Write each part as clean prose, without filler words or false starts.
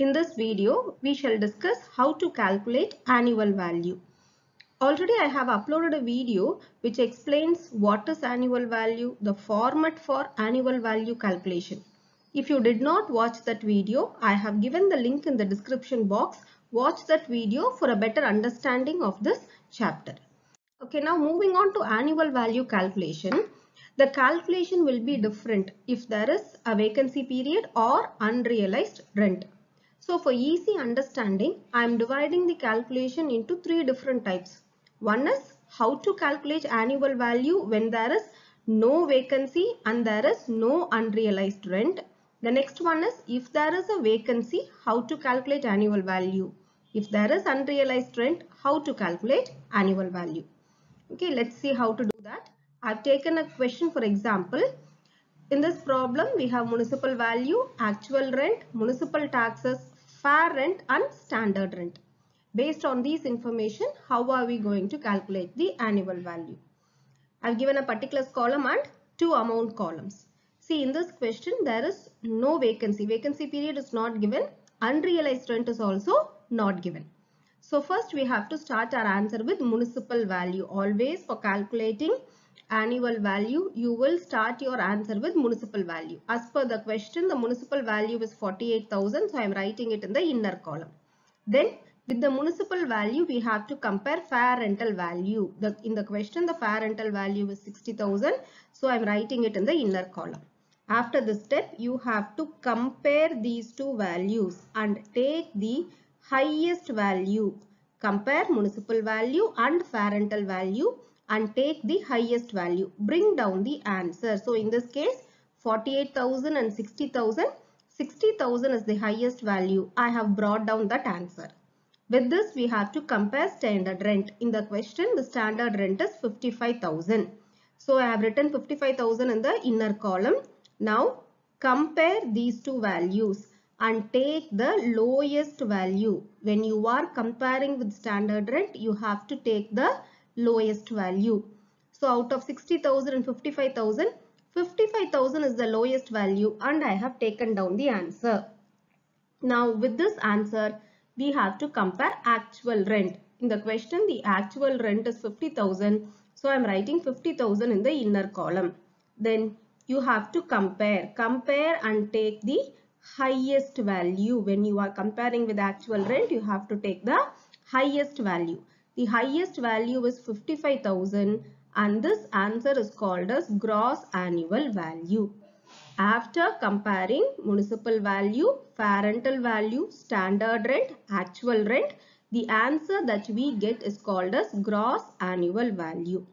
In this video, we shall discuss how to calculate annual value. Already I have uploaded a video which explains what is annual value, the format for annual value calculation. If you did not watch that video, I have given the link in the description box. Watch that video for a better understanding of this chapter. Okay, now moving on to annual value calculation. The calculation will be different if there is a vacancy period or unrealized rent. So for easy understanding, I am dividing the calculation into three different types. One is how to calculate annual value when there is no vacancy and there is no unrealized rent. The next one is if there is a vacancy, how to calculate annual value. If there is unrealized rent, how to calculate annual value. Okay, let's see how to do that. I've taken a question for example. In this problem, we have municipal value, actual rent, municipal taxes, fair rent and standard rent. Based on these information, how are we going to calculate the annual value? I've given a particulars column and two amount columns. See, in this question, there is no vacancy. Vacancy period is not given. Unrealized rent is also not given. So first we have to start our answer with municipal value. Always for calculating annual value, you will start your answer with municipal value. As per the question, the municipal value is 48,000. So I am writing it in the inner column. Then with the municipal value, we have to compare fair rental value. In the question, the fair rental value is 60,000. So I am writing it in the inner column. After this step, you have to compare these two values and take the highest value. Compare municipal value and fair rental value and take the highest value. Bring down the answer. So in this case, 48,000 and 60,000. 60,000 is the highest value. I have brought down that answer. With this, we have to compare standard rent. In the question, the standard rent is 55,000. So I have written 55,000 in the inner column. Now compare these two values and take the lowest value. When you are comparing with standard rent, you have to take the lowest value. So out of 60,000 and 55,000, 55,000 is the lowest value and I have taken down the answer. Now with this answer, we have to compare actual rent. In the question, the actual rent is 50,000. So I am writing 50,000 in the inner column. Then you have to compare and take the highest value. When you are comparing with actual rent, you have to take the highest value. The highest value is 55,000 and this answer is called as gross annual value. After comparing municipal value, fair rental value, standard rent, actual rent, the answer that we get is called as gross annual value.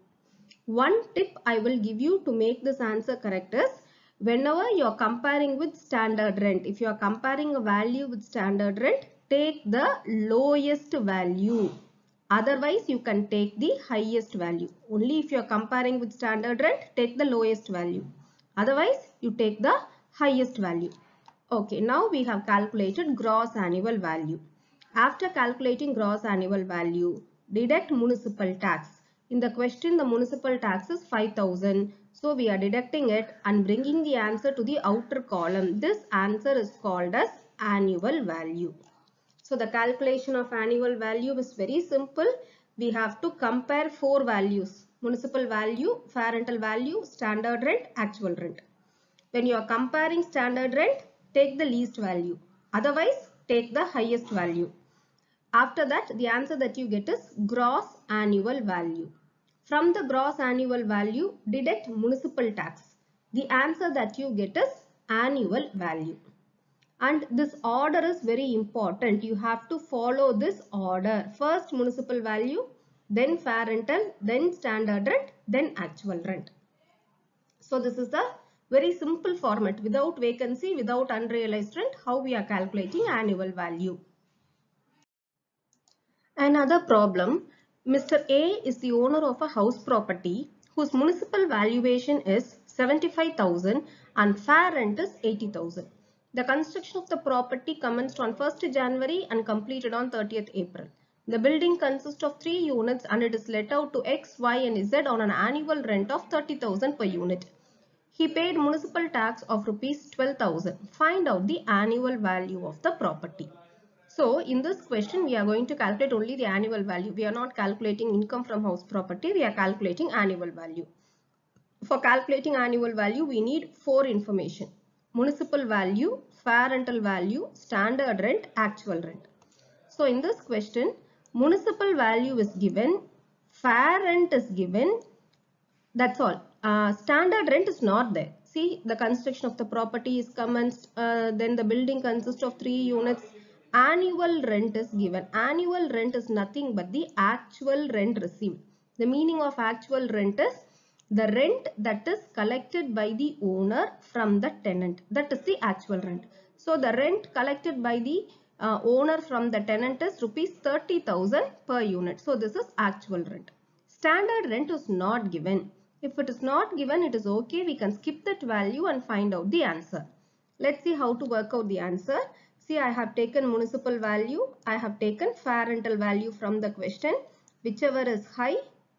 One tip I will give you to make this answer correct is whenever you are comparing with standard rent, if you are comparing a value with standard rent, take the lowest value. Otherwise, you can take the highest value. Only if you are comparing with standard rent, take the lowest value. Otherwise, you take the highest value. Okay, now we have calculated gross annual value. After calculating gross annual value, deduct municipal tax. In the question, the municipal tax is 5,000. So we are deducting it and bringing the answer to the outer column. This answer is called as annual value. So the calculation of annual value is very simple. We have to compare four values: municipal value, fair rental value, standard rent, actual rent. When you are comparing standard rent, take the least value. Otherwise, take the highest value. After that, the answer that you get is gross annual value. From the gross annual value, deduct municipal tax. The answer that you get is annual value. And this order is very important. You have to follow this order. First municipal value, then fair rental, then standard rent, then actual rent. So this is the very simple format. Without vacancy, without unrealized rent, how we are calculating annual value. Another problem, Mr. A is the owner of a house property whose municipal valuation is 75,000 and fair rent is 80,000. The construction of the property commenced on 1st January and completed on 30th April. The building consists of 3 units and it is let out to X, Y and Z on an annual rent of 30,000 per unit. He paid municipal tax of rupees 12,000. Find out the annual value of the property. So in this question, we are going to calculate only the annual value. We are not calculating income from house property. We are calculating annual value. For calculating annual value, we need 4 information. Municipal value, fair rental value, standard rent, actual rent. So in this question, municipal value is given, fair rent is given, that's all. Standard rent is not there. See, the construction of the property is commenced, then the building consists of 3 units. Annual rent is given. Annual rent is nothing but the actual rent received. The meaning of actual rent is the rent that is collected by the owner from the tenant. That is the actual rent. So the rent collected by the owner from the tenant is rupees 30,000 per unit. So this is actual rent. Standard rent is not given. If it is not given, it is okay. We can skip that value and find out the answer. Let's see how to work out the answer. See, I have taken municipal value. I have taken fair rental value from the question. Whichever is high,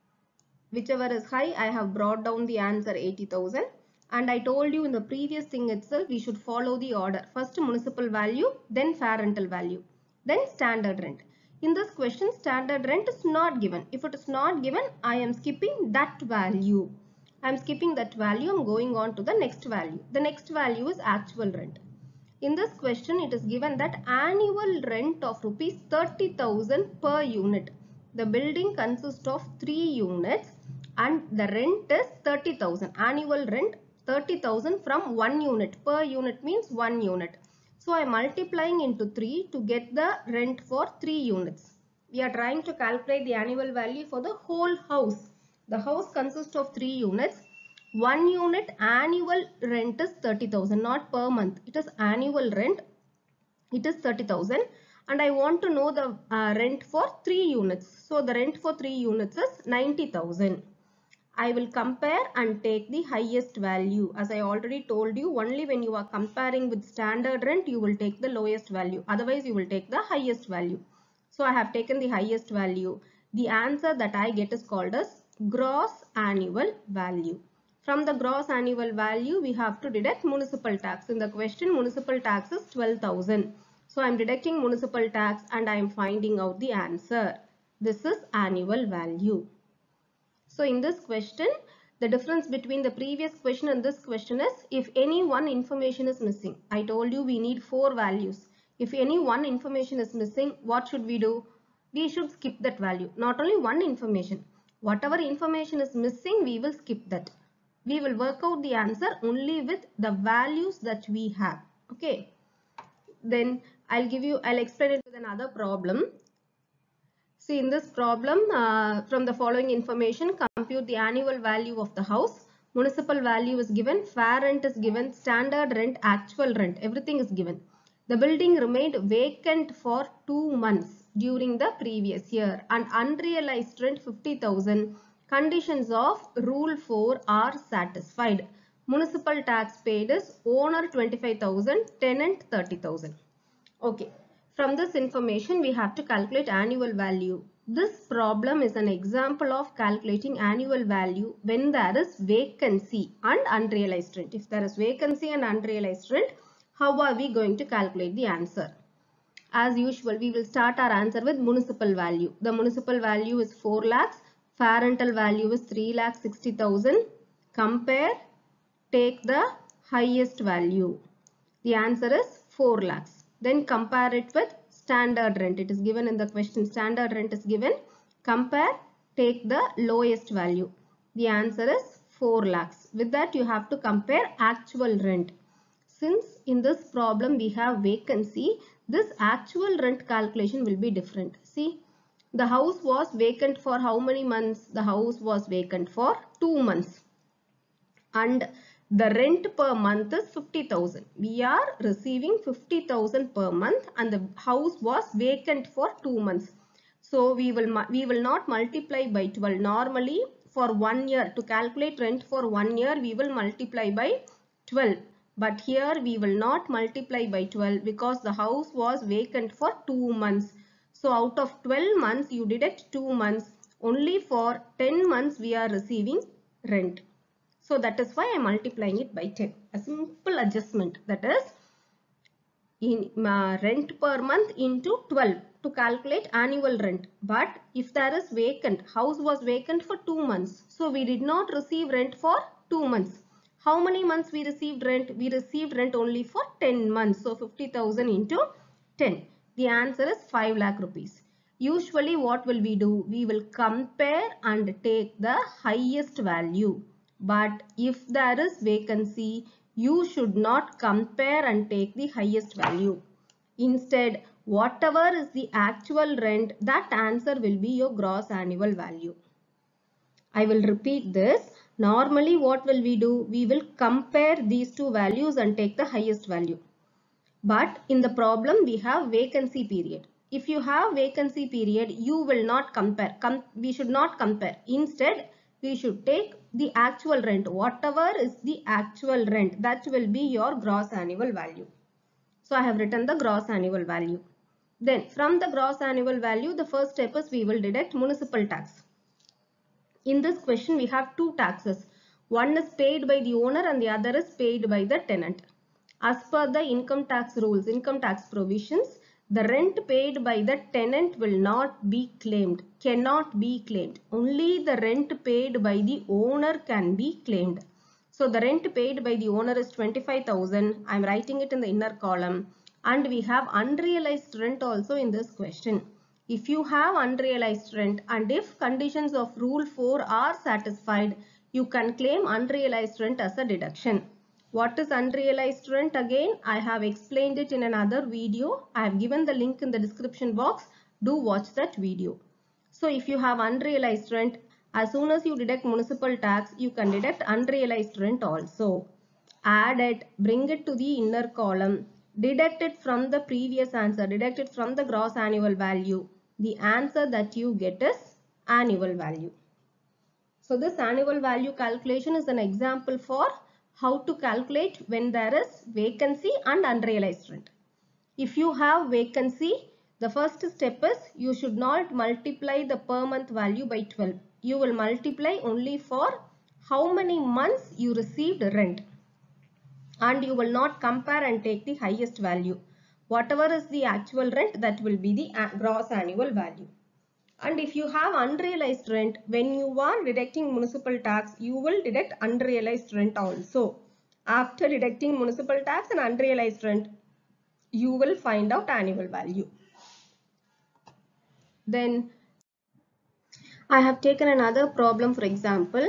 I have brought down the answer 80,000. And I told you in the previous thing itself, we should follow the order. First municipal value, then fair rental value, then standard rent. In this question, standard rent is not given. If it is not given, I am skipping that value. I am skipping that value. I am going on to the next value. The next value is actual rent. In this question, it is given that annual rent of rupees 30,000 per unit. The building consists of 3 units and the rent is 30,000. Annual rent 30,000 from 1 unit. Per unit means 1 unit. So I am multiplying into 3 to get the rent for 3 units. We are trying to calculate the annual value for the whole house. The house consists of 3 units. 1 unit annual rent is 30,000, not per month. It is annual rent. It is 30,000 and I want to know the rent for 3 units. So the rent for 3 units is 90,000. I will compare and take the highest value. As I already told you, only when you are comparing with standard rent, you will take the lowest value. Otherwise, you will take the highest value. So I have taken the highest value. The answer that I get is called as gross annual value. From the gross annual value, we have to deduct municipal tax. In the question, municipal tax is 12,000. So I am deducting municipal tax and I am finding out the answer. This is annual value. So in this question, the difference between the previous question and this question is if any one information is missing. I told you we need 4 values. If any one information is missing, what should we do? We should skip that value. Not only one information. Whatever information is missing, we will skip that. We will work out the answer only with the values that we have. Okay. Then I'll explain it with another problem. See, in this problem, from the following information, compute the annual value of the house. Municipal value is given, fair rent is given, standard rent, actual rent, everything is given. The building remained vacant for 2 months during the previous year and unrealized rent 50,000. Conditions of Rule 4 are satisfied. Municipal tax paid is owner 25,000, tenant 30,000. Okay. From this information, we have to calculate annual value. This problem is an example of calculating annual value when there is vacancy and unrealized rent. If there is vacancy and unrealized rent, how are we going to calculate the answer? As usual, we will start our answer with municipal value. The municipal value is 4 lakhs. Fair rental value is 3,60,000. Compare, take the highest value. The answer is 4 lakhs. Then compare it with standard rent. It is given in the question. Standard rent is given. Compare, take the lowest value. The answer is 4 lakhs. With that, you have to compare actual rent. Since in this problem we have vacancy, this actual rent calculation will be different. See, the house was vacant for how many months? The house was vacant for 2 months. And the rent per month is 50,000. We are receiving 50,000 per month and the house was vacant for 2 months. So we will not multiply by 12. Normally for 1 year, to calculate rent for 1 year, we will multiply by 12. But here we will not multiply by 12 because the house was vacant for 2 months. So out of 12 months, you deduct 2 months. Only for 10 months we are receiving rent. So that is why I am multiplying it by 10. A simple adjustment, that is in rent per month into 12 to calculate annual rent. But if there is vacant, house was vacant for 2 months. So we did not receive rent for 2 months. How many months we received rent? We received rent only for 10 months. So 50,000 into 10. The answer is 5 lakh rupees. Usually what will we do? We will compare and take the highest value. But if there is vacancy, you should not compare and take the highest value. Instead, whatever is the actual rent, that answer will be your gross annual value. I will repeat this. Normally what will we do? We will compare these two values and take the highest value. But in the problem we have vacancy period. If you have vacancy period, you will not compare. We should not compare. Instead, we should take the actual rent. Whatever is the actual rent, that will be your gross annual value. So I have written the gross annual value. Then from the gross annual value, the first step is we will deduct municipal tax. In this question, we have two taxes. One is paid by the owner and the other is paid by the tenant. As per the income tax rules, income tax provisions, the rent paid by the tenant will not be claimed, cannot be claimed. Only the rent paid by the owner can be claimed. So the rent paid by the owner is 25,000. I am writing it in the inner column. And we have unrealized rent also in this question. If you have unrealized rent and if conditions of rule 4 are satisfied, you can claim unrealized rent as a deduction. What is unrealized rent? Again, I have explained it in another video. I have given the link in the description box. Do watch that video. So if you have unrealized rent, as soon as you deduct municipal tax, you can deduct unrealized rent also. Add it, bring it to the inner column, deduct it from the previous answer, deduct it from the gross annual value. The answer that you get is annual value. So this annual value calculation is an example for how to calculate when there is vacancy and unrealized rent. If you have vacancy, the first step is you should not multiply the per month value by 12. You will multiply only for how many months you received rent. And you will not compare and take the highest value. Whatever is the actual rent, that will be the gross annual value. And if you have unrealized rent, when you are deducting municipal tax, you will deduct unrealized rent also. After deducting municipal tax and unrealized rent, you will find out annual value. Then I have taken another problem. For example,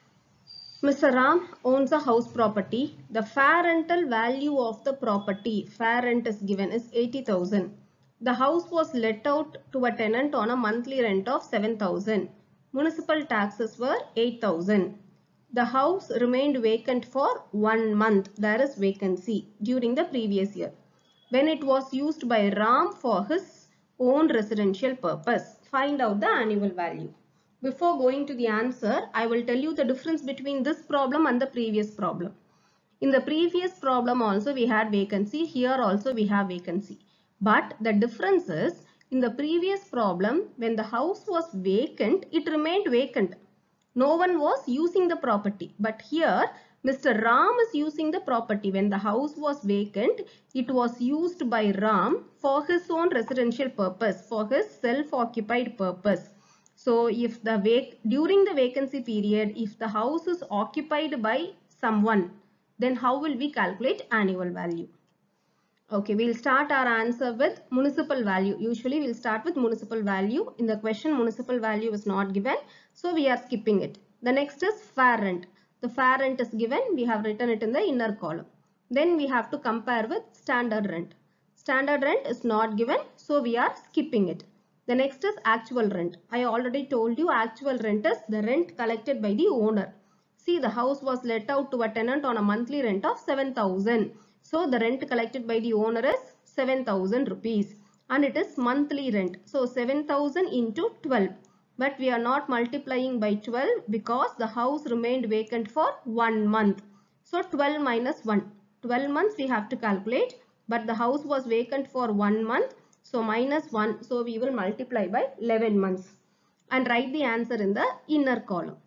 Mr. Ram owns a house property. The fair rental value of the property, fair rent is given, is 80,000. The house was let out to a tenant on a monthly rent of 7,000. Municipal taxes were 8,000. The house remained vacant for 1 month. There is vacancy during the previous year, when it was used by Ram for his own residential purpose. Find out the annual value. Before going to the answer, I will tell you the difference between this problem and the previous problem. In the previous problem also we had vacancy. Here also we have vacancy. But the difference is, in the previous problem, when the house was vacant, it remained vacant. No one was using the property. But here, Mr. Ram is using the property. When the house was vacant, it was used by Ram for his own residential purpose, for his self-occupied purpose. So if during the vacancy period, if the house is occupied by someone, then how will we calculate annual value? Okay, we'll start our answer with municipal value. Usually we'll start with municipal value. In the question, municipal value is not given, so we are skipping it. The next is fair rent. The fair rent is given. We have written it in the inner column. Then we have to compare with standard rent. Standard rent is not given, so we are skipping it. The next is actual rent. I already told you actual rent is the rent collected by the owner. See, the house was let out to a tenant on a monthly rent of 7,000. So the rent collected by the owner is 7,000 rupees and it is monthly rent. So 7,000 into 12. But we are not multiplying by 12 because the house remained vacant for 1 month. So 12 minus 1. 12 months we have to calculate, but the house was vacant for 1 month. So minus 1. So we will multiply by 11 months and write the answer in the inner column.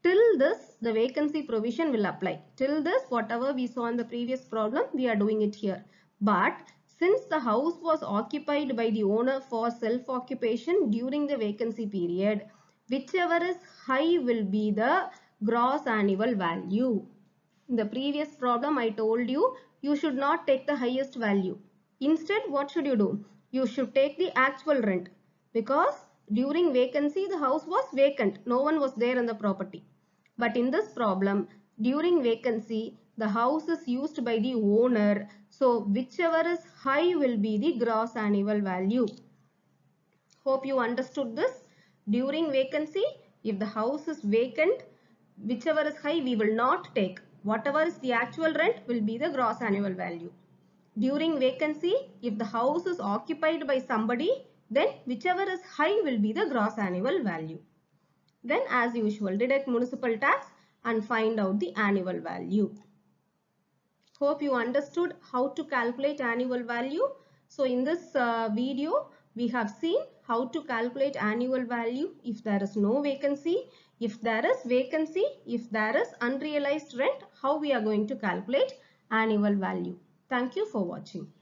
Till this, the vacancy provision will apply. Till this, whatever we saw in the previous problem, we are doing it here. But since the house was occupied by the owner for self-occupation during the vacancy period, whichever is high will be the gross annual value. In the previous problem, I told you, you should not take the highest value. Instead, what should you do? You should take the actual rent, because during vacancy, the house was vacant. No one was there in the property. But in this problem, during vacancy, the house is used by the owner. So, whichever is high will be the gross annual value. Hope you understood this. During vacancy, if the house is vacant, whichever is high we will not take. Whatever is the actual rent will be the gross annual value. During vacancy, if the house is occupied by somebody, then whichever is high will be the gross annual value. Then as usual, deduct municipal tax and find out the annual value. Hope you understood how to calculate annual value. So in this video, we have seen how to calculate annual value if there is no vacancy, if there is vacancy, if there is unrealized rent, how we are going to calculate annual value. Thank you for watching.